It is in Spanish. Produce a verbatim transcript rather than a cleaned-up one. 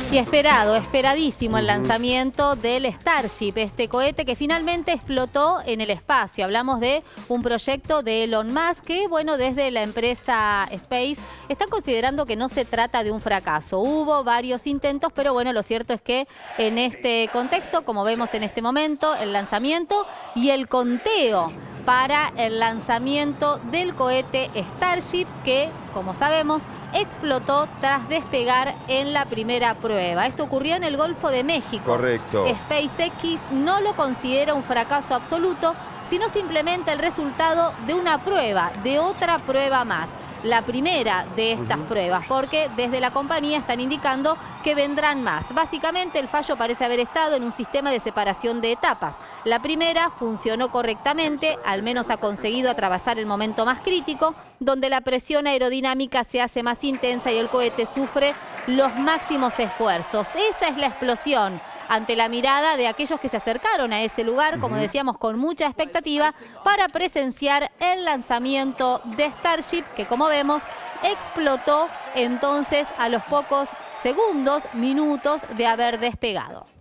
Y esperado, esperadísimo el lanzamiento del Starship, este cohete que finalmente explotó en el espacio. Hablamos de un proyecto de Elon Musk que, bueno, desde la empresa Space están considerando que no se trata de un fracaso. Hubo varios intentos, pero bueno, lo cierto es que en este contexto, como vemos en este momento, el lanzamiento y el conteo para el lanzamiento del cohete Starship que, como sabemos, explotó tras despegar en la primera prueba. Esto ocurrió en el Golfo de México. Correcto. SpaceX no lo considera un fracaso absoluto, sino simplemente el resultado de una prueba, de otra prueba más. La primera de estas uh-huh. pruebas, porque desde la compañía están indicando que vendrán más. Básicamente el fallo parece haber estado en un sistema de separación de etapas. La primera funcionó correctamente, al menos ha conseguido atravesar el momento más crítico, donde la presión aerodinámica se hace más intensa y el cohete sufre los máximos esfuerzos. Esa es la explosión ante la mirada de aquellos que se acercaron a ese lugar, como decíamos, con mucha expectativa, para presenciar el lanzamiento de Starship, que como vemos, explotó entonces a los pocos segundos, minutos de haber despegado.